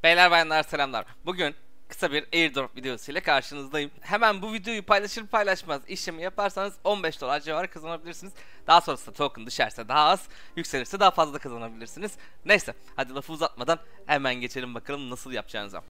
Beyler bayanlar selamlar. Bugün kısa bir airdrop videosu ile karşınızdayım. Hemen bu videoyu paylaşır paylaşmaz işlemi yaparsanız $15 civarı kazanabilirsiniz. Daha sonrasında token düşerse daha az, yükselirse daha fazla kazanabilirsiniz. Neyse, hadi lafı uzatmadan hemen geçelim bakalım nasıl yapacağınıza.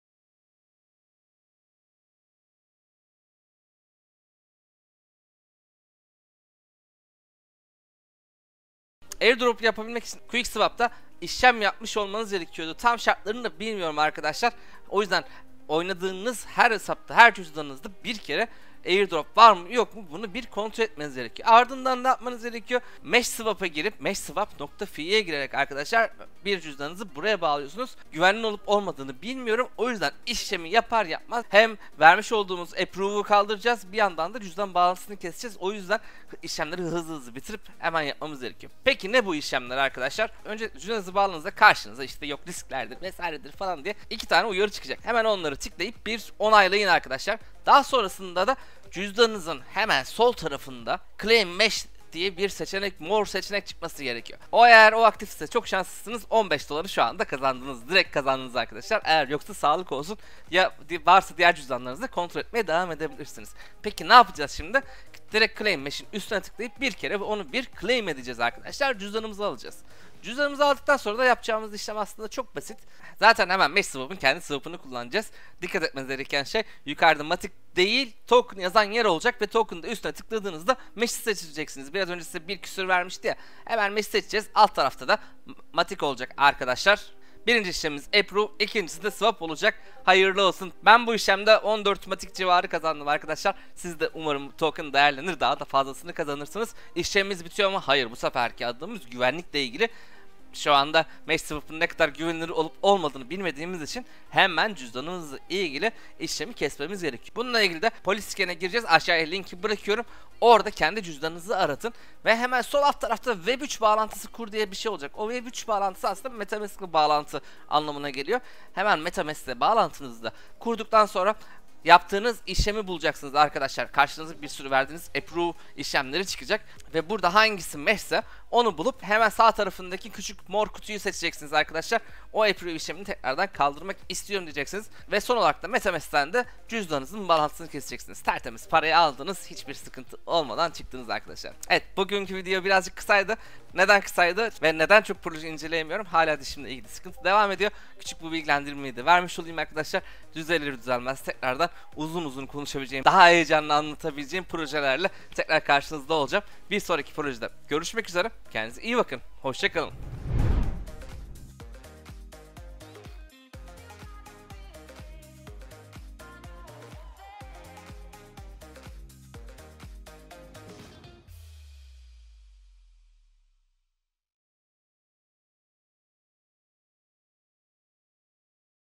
Airdrop yapabilmek için QuickSwap'ta işlem yapmış olmanız gerekiyordu. Tam şartlarını da bilmiyorum arkadaşlar. O yüzden oynadığınız her hesapta, her cüzdanınızda bir kere airdrop var mı yok mu bunu bir kontrol etmeniz gerekiyor. Ardından ne yapmanız gerekiyor? Meshswap'a girip meshswap.fi'ye girerek arkadaşlar bir cüzdanınızı buraya bağlıyorsunuz. Güvenli olup olmadığını bilmiyorum. O yüzden işlemi yapar yapmaz hem vermiş olduğumuz approve'u kaldıracağız, bir yandan da cüzdan bağlantısını keseceğiz. O yüzden işlemleri hızlı bitirip hemen yapmamız gerekiyor. Peki ne bu işlemler arkadaşlar? Önce cüzdanınızı bağladığınızda karşınıza işte yok risklerdir vesairedir falan diye iki tane uyarı çıkacak. Hemen onları tıklayıp bir onaylayın arkadaşlar. Daha sonrasında da cüzdanınızın hemen sol tarafında Claim Mesh diye bir seçenek, mor seçenek çıkması gerekiyor. O eğer o aktifse çok şanslısınız, $15 şu anda kazandınız. Direkt kazandınız arkadaşlar. Eğer yoksa sağlık olsun. Ya varsa diğer cüzdanlarınızı kontrol etmeye devam edebilirsiniz. Peki ne yapacağız şimdi? Direkt Claim Mesh'in üstüne tıklayıp bir kere onu bir claim edeceğiz arkadaşlar. Cüzdanımızı alacağız. Cüzdanımızı aldıktan sonra da yapacağımız işlem aslında çok basit. Zaten hemen Meshswap'ın kendi swap'ını kullanacağız. Dikkat etmeniz gereken şey yukarıda Matic değil token yazan yer olacak ve token'da üstüne tıkladığınızda Mesh'i seçeceksiniz. Biraz önce size bir küsur vermişti ya. Hemen Mesh'i seçeceğiz. Alt tarafta da Matic olacak arkadaşlar. Birinci işlemimiz approve, ikincisi de swap olacak. Hayırlı olsun. Ben bu işlemde 14 Matic civarı kazandım arkadaşlar. Siz de umarım token değerlenir, daha da fazlasını kazanırsınız. İşlemimiz bitiyor ama hayır, bu seferki adımız güvenlikle ilgili. Şu anda Meshswap'ın ne kadar güvenilir olup olmadığını bilmediğimiz için hemen cüzdanımızla ilgili işlemi kesmemiz gerekiyor. Bununla ilgili de Polyscan'e gireceğiz. Aşağıya linki bırakıyorum. Orada kendi cüzdanınızı aratın ve hemen sol alt tarafta Web3 bağlantısı kur diye bir şey olacak. O Web3 bağlantısı aslında MetaMask'le bağlantı anlamına geliyor. Hemen MetaMask'le bağlantınızı da kurduktan sonra yaptığınız işlemi bulacaksınız arkadaşlar. Karşınıza bir sürü verdiğiniz approve işlemleri çıkacak. Ve burada hangisi meshse onu bulup hemen sağ tarafındaki küçük mor kutuyu seçeceksiniz arkadaşlar. O approve işlemini tekrardan kaldırmak istiyorum diyeceksiniz. Ve son olarak da MetaMask'ten de cüzdanınızın bağlantısını keseceksiniz. Tertemiz parayı aldınız. Hiçbir sıkıntı olmadan çıktınız arkadaşlar. Evet, bugünkü video birazcık kısaydı. Neden kısaydı ve neden çok proje inceleyemiyorum? Hala dişimle ilgili sıkıntı devam ediyor. Küçük bu bilgilendirmeyi de vermiş olayım arkadaşlar. Düzelir düzelmez tekrardan uzun konuşabileceğim, daha heyecanlı anlatabileceğim projelerle tekrar karşınızda olacağım. Bir sonraki projede görüşmek üzere. Kendinize iyi bakın. Hoşça kalın.